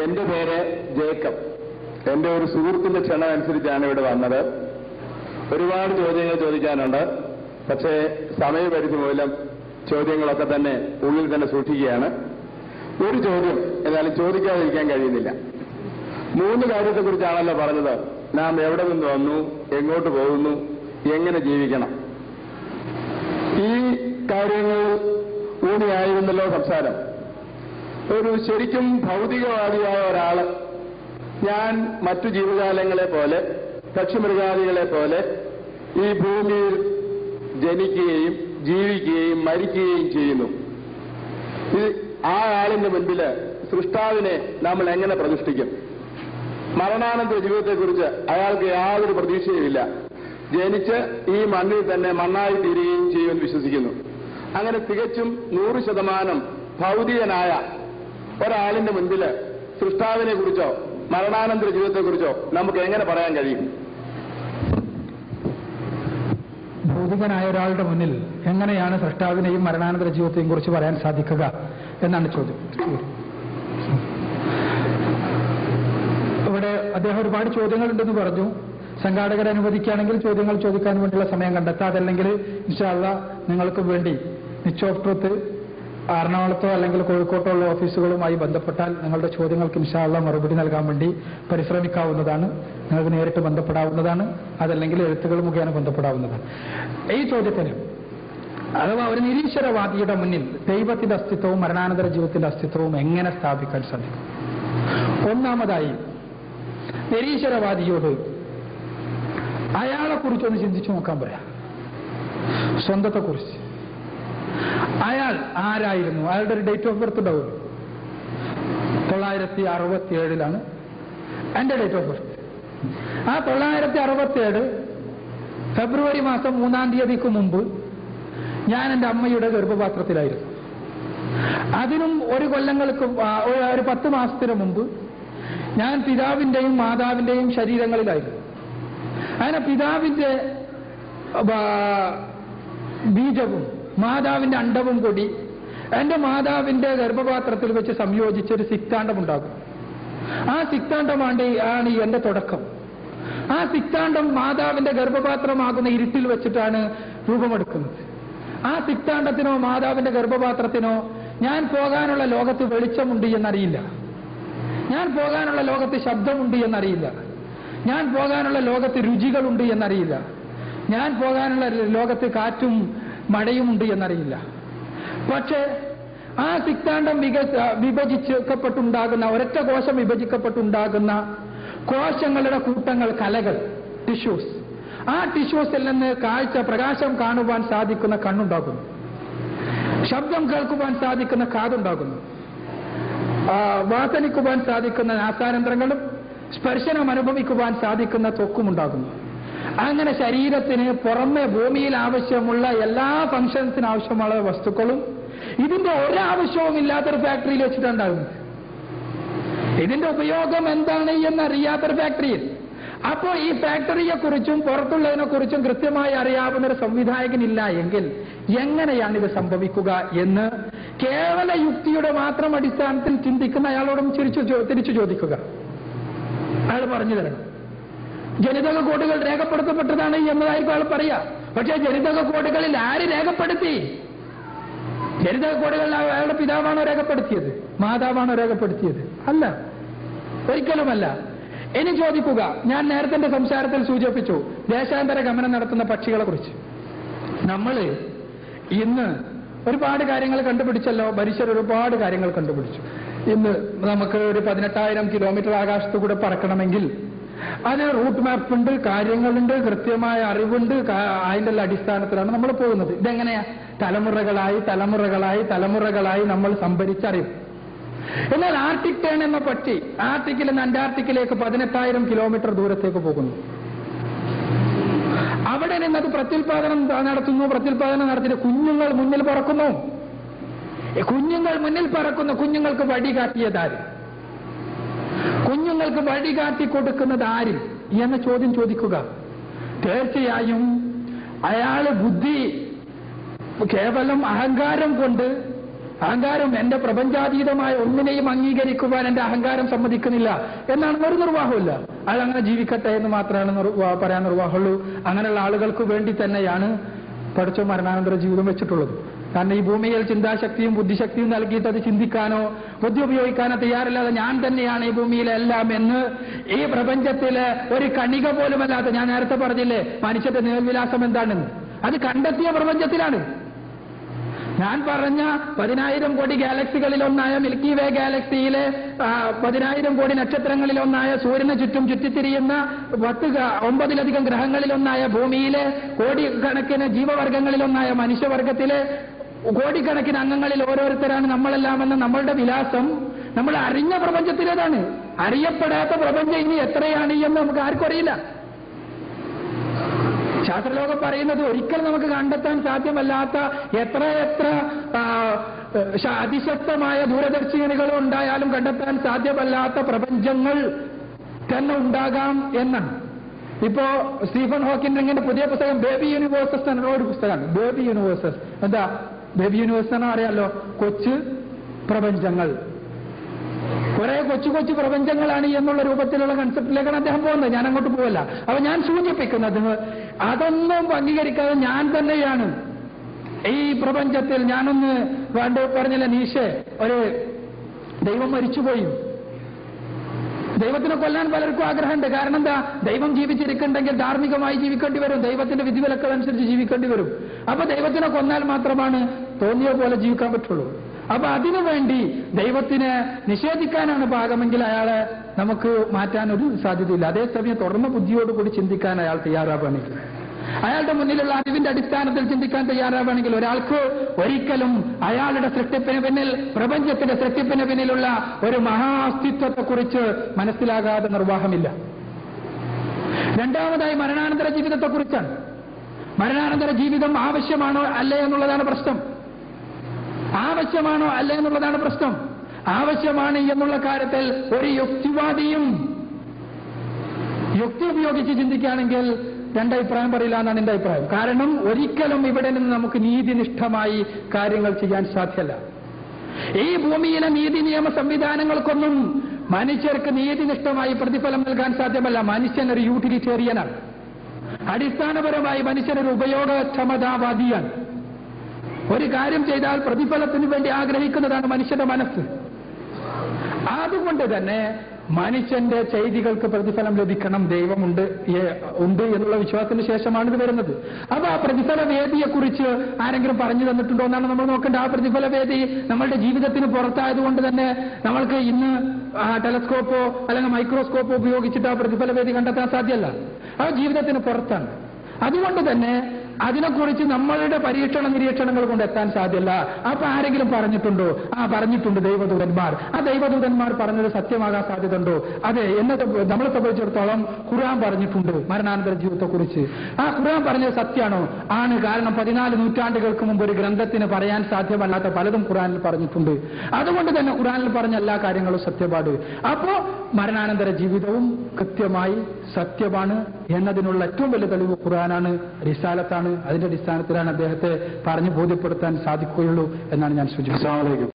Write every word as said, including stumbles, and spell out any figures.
എൻ്റെ പേര് ജേക്കബ്. എൻ്റെ ഒരു സുഹൃത്തിന്റെ ക്ഷണം അനുസരിച്ചാണ് ഇവിടെ വന്നത്. ഒരുപാട് ചോദ്യങ്ങൾ ചോദിക്കാനുണ്ട്. പക്ഷേ സമയപരിധി മൂലം ചോദ്യങ്ങളൊക്കെ തന്നെ ഉള്ളിൽ തന്നെ സൂക്ഷിക്കുകയാണ്. ഒരു ചോദ്യം എന്നാലും ചോദിക്കാതിരിക്കാൻ കഴിയുന്നില്ല. മൂന്ന് കാര്യത്തെക്കുറിച്ചാണല്ലോ പറഞ്ഞത്. നാം എവിടെ നിന്ന് വന്നു, എങ്ങോട്ട് പോകുന്നു, എങ്ങനെ ജീവിക്കണം. ഈ കാര്യങ്ങൾ ഊന്നിയായിരുന്നല്ലോ സംസാരം. ഒരു ശരിക്കും ഭൗതികവാദിയായ ഒരാള് ഞാൻ മറ്റു ജീവജാലങ്ങളെ പോലെ, പക്ഷിമൃഗാദികളെ പോലെ ഈ ഭൂമിയിൽ ജനിക്കുകയും ജീവിക്കുകയും മരിക്കുകയും ചെയ്യുന്നു. ഇത് ആ ആളിന്റെ മുൻപിൽ സൃഷ്ടാവിനെ നമ്മൾ എങ്ങനെ പ്രതിഷ്ഠിക്കും? മരണാനന്തര ജീവിതത്തെക്കുറിച്ച് അയാൾക്ക് യാതൊരു പ്രതീക്ഷയുമില്ല. ജനിച്ച് ഈ മണ്ണിൽ തന്നെ മണ്ണായി തീരുകയും ചെയ്യുമെന്ന് വിശ്വസിക്കുന്നു. അങ്ങനെ തികച്ചും നൂറ് ശതമാനം ഭൗതികനായ ഒരാളിന്റെ മുൻപിൽ സൃഷ്ടാവിനെ കുറിച്ചോ മരണാനന്തര ജീവിതത്തെക്കുറിച്ചോ നമുക്ക് എങ്ങനെ പറയാൻ കഴിയും? ഭൗതികനായ ഒരാളുടെ മുന്നിൽ എങ്ങനെയാണ് സൃഷ്ടാവിനെയും മരണാനന്തര ജീവിതത്തെയും കുറിച്ച് പറയാൻ സാധിക്കുക എന്നാണ് ചോദ്യം. ഇവിടെ അദ്ദേഹം ഒരുപാട് ചോദ്യങ്ങളുണ്ടെന്ന് പറഞ്ഞു. സംഘാടകർ അനുവദിക്കുകയാണെങ്കിൽ ചോദ്യങ്ങൾ ചോദിക്കാൻ വേണ്ടിയുള്ള സമയം കണ്ടെത്താം. അതല്ലെങ്കിൽ ഇൻഷാ അല്ലാഹ് നിങ്ങൾക്ക് വേണ്ടി നിച്ച് ഓഫ് ട്രൂത്ത് എറണാകുളത്തോ അല്ലെങ്കിൽ കോഴിക്കോട്ടോ ഉള്ള ഓഫീസുകളുമായി ബന്ധപ്പെട്ടാൽ നിങ്ങളുടെ ചോദ്യങ്ങൾക്ക് ഇൻഷാ അല്ലാഹ് മറുപടി നൽകാൻ വേണ്ടി പരിശ്രമിക്കാവുന്നതാണ്. നിങ്ങൾക്ക് നേരിട്ട് ബന്ധപ്പെടാവുന്നതാണ്. അതല്ലെങ്കിൽ എഴുത്തുകൾ മുഖേന ബന്ധപ്പെടാവുന്നതാണ്. ഈ ചോദ്യത്തിന് അഥവാ ഒരു നിരീശ്വരവാദിയുടെ മുന്നിൽ ദൈവത്തിന്റെ അസ്തിത്വവും മരണാനന്തര ജീവിതത്തിന്റെ അസ്തിത്വവും എങ്ങനെ സ്ഥാപിക്കാൻ സാധിക്കും? ഒന്നാമതായി നിരീശ്വരവാദിയോട് അയാളെ കുറിച്ചൊന്ന് ചിന്തിച്ചു നോക്കാൻ പറയാം. സ്വന്തത്തെക്കുറിച്ച് അയാൾ ആരായിരുന്നു? അയാളുടെ ഒരു ഡേറ്റ് ഓഫ് ബർത്ത് ഉണ്ടാവും. തൊള്ളായിരത്തി അറുപത്തി ഏഴിലാണ് എന്റെ ഡേറ്റ് ഓഫ് ബർത്ത്. ആ തൊള്ളായിരത്തി അറുപത്തി ഏഴ് ഫെബ്രുവരി മാസം മൂന്നാം തീയതിക്ക് മുമ്പ് ഞാൻ എൻ്റെ അമ്മയുടെ ഗർഭപാത്രത്തിലായിരുന്നു. അതിനും ഒരു കൊല്ലങ്ങൾക്ക് ഒരു പത്ത് മാസത്തിന് മുമ്പ് ഞാൻ പിതാവിന്റെയും മാതാവിന്റെയും ശരീരങ്ങളിലായിരുന്നു. അങ്ങനെ പിതാവിന്റെ ബീജവും മാതാവിന്റെ അണ്ടവും കൂടി എന്റെ മാതാവിന്റെ ഗർഭപാത്രത്തിൽ വെച്ച് സംയോജിച്ചൊരു സിക്താണ്ഡമുണ്ടാകും. ആ സിക്താണ്ഡമാണ് ആണ് എന്റെ തുടക്കം. ആ സിക്താണ്ഡം മാതാവിന്റെ ഗർഭപാത്രമാകുന്ന ഇരുട്ടിൽ വെച്ചിട്ടാണ് രൂപമെടുക്കുന്നത്. ആ സിക്താണ്ഡത്തിനോ മാതാവിന്റെ ഗർഭപാത്രത്തിനോ ഞാൻ പോകാനുള്ള ലോകത്ത് വെളിച്ചമുണ്ട് എന്നറിയില്ല. ഞാൻ പോകാനുള്ള ലോകത്ത് ശബ്ദമുണ്ട് എന്നറിയില്ല. ഞാൻ പോകാനുള്ള ലോകത്ത് രുചികളുണ്ട് എന്നറിയില്ല. ഞാൻ പോകാനുള്ള ലോകത്ത് കാറ്റും മഴയുമുണ്ട് എന്നറിയില്ല. പക്ഷേ ആ സിക്താണ്ഡം വിക വിഭജിക്കപ്പെട്ടുണ്ടാകുന്ന ഒരൊറ്റ കോശം വിഭജിക്കപ്പെട്ടുണ്ടാകുന്ന കോശങ്ങളുടെ കൂട്ടങ്ങൾ, കലകൾ, ടിഷ്യൂസ്. ആ ടിഷ്യൂസിൽ നിന്ന് കാഴ്ച, പ്രകാശം കാണുവാൻ സാധിക്കുന്ന കണ്ണുണ്ടാകുന്നു. ശബ്ദം കേൾക്കുവാൻ സാധിക്കുന്ന കാതുണ്ടാകുന്നു. വാസനിക്കുവാൻ സാധിക്കുന്ന നാസാരന്ധ്രങ്ങളും സ്പർശനം അനുഭവിക്കുവാൻ സാധിക്കുന്ന ത്വക്കുമുണ്ടാകുന്നു. അങ്ങനെ ശരീരത്തിന് പുറമെ ഭൂമിയിൽ ആവശ്യമുള്ള എല്ലാ ഫംഗ്ഷൻസിന് ആവശ്യമുള്ള വസ്തുക്കളും ഇതിന്റെ ഒരാവശ്യവും ഇല്ലാത്തൊരു ഫാക്ടറിയിൽ വെച്ചിട്ടുണ്ടാകുന്നത്. ഇതിന്റെ ഉപയോഗം എന്താണ് എന്നറിയാത്തൊരു ഫാക്ടറിയിൽ. അപ്പോൾ ഈ ഫാക്ടറിയെ കുറിച്ചും പുറത്തുള്ളതിനെ കുറിച്ചും കൃത്യമായി അറിയാവുന്ന ഒരു സംവിധായകനില്ല എങ്കിൽ എങ്ങനെയാണ് ഇത് സംഭവിക്കുക എന്ന് കേവല യുക്തിയുടെ മാത്രം അടിസ്ഥാനത്തിൽ ചിന്തിക്കുന്ന അയാളോടും തിരിച്ചു തിരിച്ചു ചോദിക്കുക. അയാൾ പറഞ്ഞു തരണം. ജനിതക കോഡുകൾ രേഖപ്പെടുത്തപ്പെട്ടതാണ് എന്നതായിരിക്കും അയാൾ പറയാ. പക്ഷേ ജനിതക കോഡുകളിൽ ആര് രേഖപ്പെടുത്തി? ജനിതക കോഡുകളിൽ അയാളുടെ പിതാവാണോ രേഖപ്പെടുത്തിയത്? മാതാവാണോ രേഖപ്പെടുത്തിയത്? അല്ല, ഒരിക്കലുമല്ല. ഇനി ചോദിക്കുക, ഞാൻ നേരത്തെ എന്റെ സംസാരത്തിൽ സൂചിപ്പിച്ചു ദേശാന്തര ഗമനം നടത്തുന്ന പക്ഷികളെ കുറിച്ച്. നമ്മൾ ഇന്ന് ഒരുപാട് കാര്യങ്ങൾ കണ്ടുപിടിച്ചല്ലോ. മനുഷ്യർ ഒരുപാട് കാര്യങ്ങൾ കണ്ടുപിടിച്ചു. ഇന്ന് നമുക്ക് ഒരു പതിനെട്ടായിരം കിലോമീറ്റർ ആകാശത്തു കൂടെ പറക്കണമെങ്കിൽ അതിന് റൂട്ട് മാപ്പ് ഉണ്ട്, കാര്യങ്ങളുണ്ട്, കൃത്യമായ അറിവുണ്ട്. അതിൻ്റെ അടിസ്ഥാനത്തിലാണ് നമ്മൾ പോകുന്നത്. ഇതെങ്ങനെയാ? തലമുറകളായി തലമുറകളായി തലമുറകളായി നമ്മൾ സംഭരിച്ചറിയും. എന്നാൽ ആർട്ടിക് ടേൺ എന്ന പക്ഷി ആർട്ടിക്കിൽ നിന്ന് അന്റാർട്ടിക്കിലേക്ക് പതിനെട്ടായിരം കിലോമീറ്റർ ദൂരത്തേക്ക് പോകുന്നു. അവിടെ നിന്നത് പ്രത്യുൽപാദനം നടത്തുന്നു. പ്രത്യുൽപാദനം നടത്തിയിട്ട് കുഞ്ഞുങ്ങൾ മുന്നിൽ പറക്കുന്നു. കുഞ്ഞുങ്ങൾ മുന്നിൽ പറക്കുന്ന കുഞ്ഞുങ്ങൾക്ക് വഴി കാട്ടിയതാര്? കുഞ്ഞുങ്ങൾക്ക് വഴി കാട്ടി കൊടുക്കുന്നത് ആര് എന്ന ചോദ്യം ചോദിക്കുക. തീർച്ചയായും അയാള് ബുദ്ധി കേവലം അഹങ്കാരം കൊണ്ട് അഹങ്കാരം എന്റെ പ്രപഞ്ചാതീതമായ ഒന്നിനെയും അംഗീകരിക്കുവാൻ എന്റെ അഹങ്കാരം സമ്മതിക്കുന്നില്ല എന്നാണ് ഒരു നിർവാഹമില്ല. അതങ്ങനെ ജീവിക്കട്ടെ എന്ന് മാത്രമാണ് നിർവാ- പറയാൻ നിർവാഹമുള്ളൂ. അങ്ങനെയുള്ള ആളുകൾക്ക് വേണ്ടി തന്നെയാണ് പഠിച്ച മരണാനന്തര ജീവിതം വെച്ചിട്ടുള്ളത്. കാരണം ഈ ഭൂമിയിൽ ചിന്താശക്തിയും ബുദ്ധിശക്തിയും നൽകിയിട്ട് അത് ചിന്തിക്കാനോ ബുദ്ധി ഉപയോഗിക്കാനോ തയ്യാറില്ലാതെ ഞാൻ തന്നെയാണ് ഈ ഭൂമിയിലെ എല്ലാം എന്ന്, ഈ പ്രപഞ്ചത്തിലെ ഒരു കണിക പോലുമല്ലാത്ത, ഞാൻ നേരത്തെ പറഞ്ഞില്ലേ മനുഷ്യന്റെ നേർവിലാസം എന്താണെന്ന്, അത് കണ്ടെത്തിയ പ്രപഞ്ചത്തിലാണ്. ഞാൻ പറഞ്ഞ പതിനായിരം കോടി ഗാലക്സികളിലൊന്നായ മിൽക്കി വേ ഗാലക്സിയിലെ ആ, പതിനായിരം കോടി നക്ഷത്രങ്ങളിലൊന്നായ സൂര്യന് ചുറ്റും ചുറ്റിത്തിരിയുന്ന പത്ത് ഗ- ഒമ്പതിലധികം ഗ്രഹങ്ങളിലൊന്നായ ഭൂമിയിലെ കോടിക്കണക്കിന് ജീവവർഗങ്ങളിലൊന്നായ മനുഷ്യവർഗത്തിലെ കോടിക്കണക്കിന് അംഗങ്ങളിൽ ഓരോരുത്തരാണ് നമ്മളെല്ലാമെന്ന് നമ്മളുടെ വിലാസം നമ്മൾ അറിഞ്ഞ പ്രപഞ്ചത്തിലേതാണ്. അറിയപ്പെടാത്ത പ്രപഞ്ചം ഇനി എത്രയാണ് എന്ന് നമുക്ക് ആർക്കും അറിയില്ല. ശാസ്ത്രലോകം പറയുന്നത് ഒരിക്കൽ നമുക്ക് കണ്ടെത്താൻ സാധ്യമല്ലാത്ത എത്ര എത്ര ആ, ശ- അതിശക്തമായ ദൂരദർശിനികൾ ഉണ്ടായാലും കണ്ടെത്താൻ സാധ്യമല്ലാത്ത പ്രപഞ്ചങ്ങൾ തന്നെ ഉണ്ടാകാം എന്നാണ്. ഇപ്പോ സ്റ്റീഫൻ ഹോക്കിന്റെ പുതിയ പുസ്തകം ബേബി യൂണിവേഴ്സസ് എന്നുള്ള ഒരു പുസ്തകമാണ്. ബേബി യൂണിവേഴ്സസ് എന്താ ബേബി യൂണിവേഴ്സ് എന്ന് അറിയാലോ, കൊച്ചു പ്രപഞ്ചങ്ങൾ. കുറെ കൊച്ചു കൊച്ചു പ്രപഞ്ചങ്ങളാണ് എന്നുള്ള രൂപത്തിലുള്ള കൺസെപ്റ്റിലേക്കാണ് അദ്ദേഹം പോകുന്നത്. ഞാൻ അങ്ങോട്ട് പോവല്ല. അപ്പൊ ഞാൻ സൂചിപ്പിക്കുന്നത് അതൊന്നും അംഗീകരിക്കാതെ ഞാൻ തന്നെയാണ് ഈ പ്രപഞ്ചത്തിൽ. ഞാനൊന്ന് വേണ്ട പറഞ്ഞില്ല, നീഷെ ഒരു ദൈവം മരിച്ചുപോയി. ദൈവത്തിനെ കൊല്ലാൻ പലർക്കും ആഗ്രഹമുണ്ട്. കാരണം എന്താ, ദൈവം ജീവിച്ചിരിക്കുന്നുണ്ടെങ്കിൽ ധാർമ്മികമായി ജീവിക്കേണ്ടി വരും, ദൈവത്തിന്റെ വിധിവിലക്കുകൾ അനുസരിച്ച് ജീവിക്കേണ്ടി വരും. അപ്പൊ ദൈവത്തിനെ കൊന്നാൽ മാത്രമാണ് തോന്നിയ പോലെ ജീവിക്കാൻ പറ്റുള്ളൂ. അപ്പൊ അതിനുവേണ്ടി ദൈവത്തിനെ നിഷേധിക്കാനാണ് പാകമെങ്കിൽ അയാളെ നമുക്ക് മാറ്റാനൊരു സാധ്യതയില്ല. അതേസമയം തുറന്ന ബുദ്ധിയോടുകൂടി ചിന്തിക്കാൻ അയാൾ തയ്യാറാവുകയാണെങ്കിൽ, അയാളുടെ മുന്നിലുള്ള അറിവിന്റെ അടിസ്ഥാനത്തിൽ ചിന്തിക്കാൻ തയ്യാറാവുകയാണെങ്കിൽ ഒരാൾക്ക് ഒരിക്കലും അയാളുടെ സൃഷ്ടിപ്പിന് പിന്നിൽ, പ്രപഞ്ചത്തിന്റെ സൃഷ്ടിപ്പിന് പിന്നിലുള്ള ഒരു മഹാഅസ്തിത്വത്തെക്കുറിച്ച് മനസ്സിലാകാതെ നിർവാഹമില്ല. രണ്ടാമതായി മരണാനന്തര ജീവിതത്തെക്കുറിച്ചാണ്. മരണാനന്തര ജീവിതം ആവശ്യമാണോ അല്ലേ എന്നുള്ളതാണ് പ്രശ്നം. ആവശ്യമാണോ അല്ലേ എന്നുള്ളതാണ് പ്രശ്നം. ആവശ്യമാണ് എന്നുള്ള കാര്യത്തിൽ ഒരു യുക്തിവാദിയും യുക്തി ഉപയോഗിച്ച് ചിന്തിക്കുകയാണെങ്കിൽ രണ്ടഭിപ്രായം പറയില്ല എന്നാണ് എന്റെ അഭിപ്രായം. കാരണം ഒരിക്കലും ഇവിടെ നിന്ന് നമുക്ക് നീതിനിഷ്ഠമായി കാര്യങ്ങൾ ചെയ്യാൻ സാധ്യമല്ല. ഈ ഭൂമിയിലെ നീതി നിയമ സംവിധാനങ്ങൾക്കൊന്നും മനുഷ്യർക്ക് നീതിനിഷ്ഠമായി പ്രതിഫലം നൽകാൻ സാധ്യമല്ല. മനുഷ്യൻ ഒരു യൂട്ടിലിറ്റേറിയനാണ്. അടിസ്ഥാനപരമായി മനുഷ്യനൊരു ഉപയോഗക്ഷമതാവാദിയാണ്. ഒരു കാര്യം ചെയ്താൽ പ്രതിഫലത്തിന് വേണ്ടി ആഗ്രഹിക്കുന്നതാണ് മനുഷ്യന്റെ മനസ്സ്. അതുകൊണ്ട് തന്നെ മനുഷ്യന്റെ ചെയ്തികൾക്ക് പ്രതിഫലം ലഭിക്കണം, ദൈവമുണ്ട് ഏ- ഉണ്ട് എന്നുള്ള വിശ്വാസത്തിന് ശേഷമാണ് ഇത് വരുന്നത്. അപ്പൊ ആ പ്രതിഫല വേദിയെക്കുറിച്ച് ആരെങ്കിലും പറഞ്ഞു തന്നിട്ടുണ്ടോ എന്നാണ് നമ്മൾ നോക്കേണ്ടത്. ആ പ്രതിഫല വേദി നമ്മളുടെ ജീവിതത്തിന് പുറത്തായതുകൊണ്ട് തന്നെ നമ്മൾക്ക് ഇന്ന് ആ ടെലസ്കോപ്പോ അല്ലെങ്കിൽ മൈക്രോസ്കോപ്പോ ഉപയോഗിച്ചിട്ട് ആ പ്രതിഫല വേദി കണ്ടെത്താൻ സാധ്യമല്ല. ആ ജീവിതത്തിന് പുറത്താണ്. അതുകൊണ്ട് തന്നെ അതിനെക്കുറിച്ച് നമ്മളുടെ പരീക്ഷണ നിരീക്ഷണങ്ങൾ കൊണ്ട് എത്താൻ സാധ്യമല്ല. അപ്പൊ ആരെങ്കിലും പറഞ്ഞിട്ടുണ്ടോ? ആ പറഞ്ഞിട്ടുണ്ട്, ദൈവദൂതന്മാർ. ആ ദൈവദൂതന്മാർ പറഞ്ഞത് സത്യമാകാൻ സാധ്യതയുണ്ടോ? അതെ, എന്നെ നമ്മളെ സംബന്ധിച്ചിടത്തോളം ഖുർആൻ പറഞ്ഞിട്ടുണ്ട് മരണാനന്തര ജീവിതത്തെക്കുറിച്ച്. ആ ഖുർആൻ പറഞ്ഞത് സത്യമാണോ? ആണ്. കാരണം പതിനാല് നൂറ്റാണ്ടുകൾക്ക് മുമ്പ് ഒരു ഗ്രന്ഥത്തിന് പറയാൻ സാധ്യമല്ലാത്ത പലതും ഖുർആനിൽ പറഞ്ഞിട്ടുണ്ട്. അതുകൊണ്ട് തന്നെ ഖുർആനിൽ പറഞ്ഞ എല്ലാ കാര്യങ്ങളും സത്യപാട്. അപ്പോ മരണാനന്തര ജീവിതവും കൃത്യമായി സത്യമാണ് എന്നതിനുള്ള ഏറ്റവും വലിയ തെളിവ് ഖുർആനാണ്, റിസാലത്താണ്. അതിന്റെ അടിസ്ഥാനത്തിലാണ് അദ്ദേഹത്തെ പറഞ്ഞു ബോധ്യപ്പെടുത്താൻ സാധിക്കുകയുള്ളൂ എന്നാണ് ഞാൻ സൂചിപ്പിച്ചത്.